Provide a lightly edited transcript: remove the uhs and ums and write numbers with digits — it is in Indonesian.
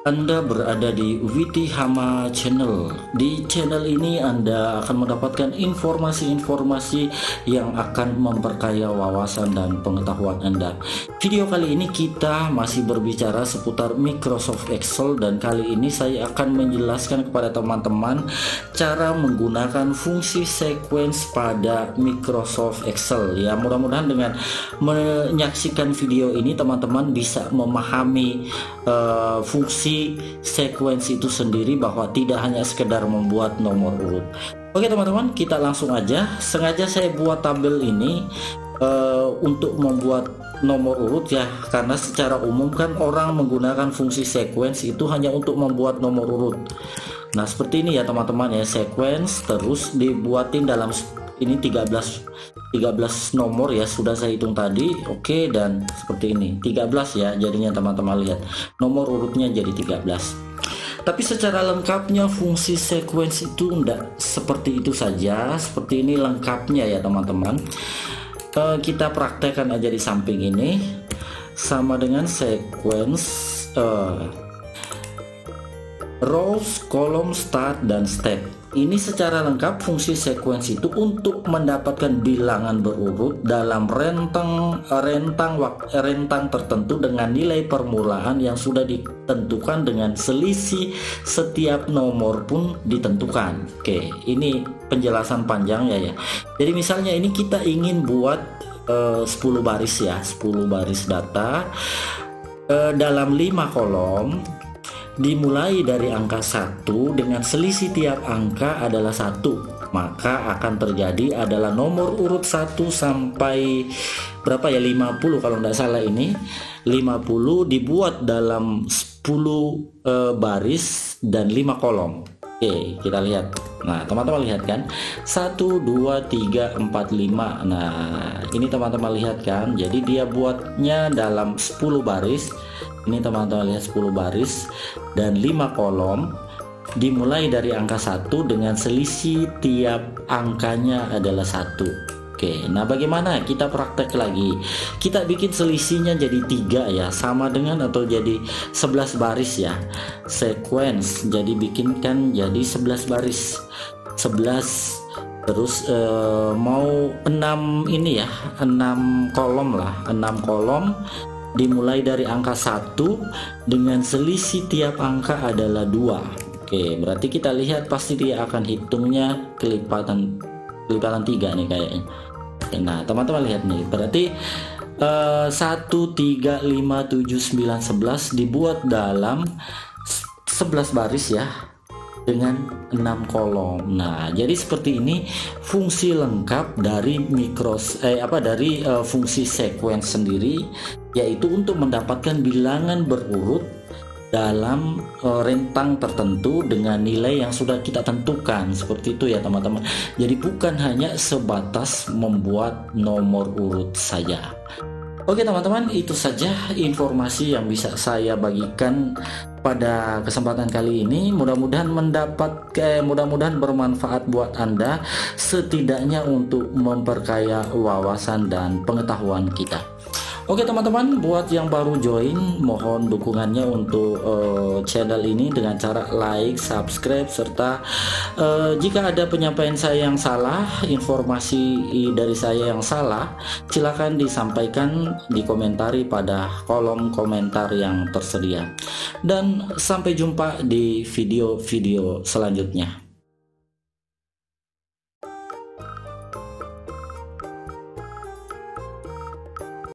Anda berada di Witi Hama Channel. Di channel ini Anda akan mendapatkan informasi-informasi yang akan memperkaya wawasan dan pengetahuan Anda. Video kali ini kita masih berbicara seputar Microsoft Excel, dan kali ini saya akan menjelaskan kepada teman-teman cara menggunakan fungsi sequence pada Microsoft Excel. Ya, mudah-mudahan dengan menyaksikan video ini teman-teman bisa memahami fungsi sequence itu sendiri, bahwa tidak hanya sekedar membuat nomor urut. Oke teman-teman, kita langsung aja. Sengaja saya buat tabel ini untuk membuat nomor urut ya, karena secara umum kan orang menggunakan fungsi sequence itu hanya untuk membuat nomor urut. Nah seperti ini ya teman-teman ya, sequence terus dibuatin dalam ini 13 nomor ya, sudah saya hitung tadi. Oke, dan seperti ini 13 ya jadinya teman-teman, lihat nomor urutnya jadi 13. Tapi secara lengkapnya fungsi sequence itu enggak seperti itu saja. Seperti ini lengkapnya ya teman-teman. Kita praktekkan aja di samping ini, sama dengan sequence rows, column, start, dan step. Ini secara lengkap fungsi sequence itu untuk mendapatkan bilangan berurut dalam rentang tertentu dengan nilai permulaan yang sudah ditentukan, dengan selisih setiap nomor pun ditentukan. Oke, ini penjelasan panjangnya ya. Jadi misalnya ini kita ingin buat 10 baris ya, 10 baris data dalam 5 kolom, dimulai dari angka 1 dengan selisih tiap angka adalah 1, maka akan terjadi adalah nomor urut 1 sampai berapa ya, 50 kalau tidak salah, ini 50 dibuat dalam 10 baris dan 5 kolom. Oke, kita lihat. Nah teman-teman lihat kan, 1 2 3 4 5. Nah ini teman-teman lihat kan, jadi dia buatnya dalam 10 baris. Ini teman-teman lihat 10 baris dan 5 kolom, dimulai dari angka 1 dengan selisih tiap angkanya adalah 1. Oke, nah bagaimana kita praktek lagi? Kita bikin selisihnya jadi 3 ya, sama dengan atau jadi 11 baris ya. Sequence, jadi bikinkan jadi 11 baris. 11 terus mau 6 ini ya, 6 kolom lah, 6 kolom dimulai dari angka 1 dengan selisih tiap angka adalah 2. Oke, berarti kita lihat pasti dia akan hitungnya kelipatan 3 nih kayaknya. Oke, nah teman-teman lihat nih, berarti 1 3 5 7 9 11 dibuat dalam 11 baris ya, dengan 6 kolom. Nah jadi seperti ini fungsi lengkap dari fungsi sequence sendiri, yaitu untuk mendapatkan bilangan berurut dalam rentang tertentu dengan nilai yang sudah kita tentukan. Seperti itu ya teman-teman. Jadi bukan hanya sebatas membuat nomor urut saja. Oke teman-teman, itu saja informasi yang bisa saya bagikan pada kesempatan kali ini. Mudah-mudahan mudah-mudahan bermanfaat buat Anda, setidaknya untuk memperkaya wawasan dan pengetahuan kita. Oke teman-teman, buat yang baru join, mohon dukungannya untuk channel ini dengan cara like, subscribe, serta jika ada penyampaian saya yang salah, informasi dari saya yang salah, silakan disampaikan, dikomentari pada kolom komentar yang tersedia. Dan sampai jumpa di video-video selanjutnya.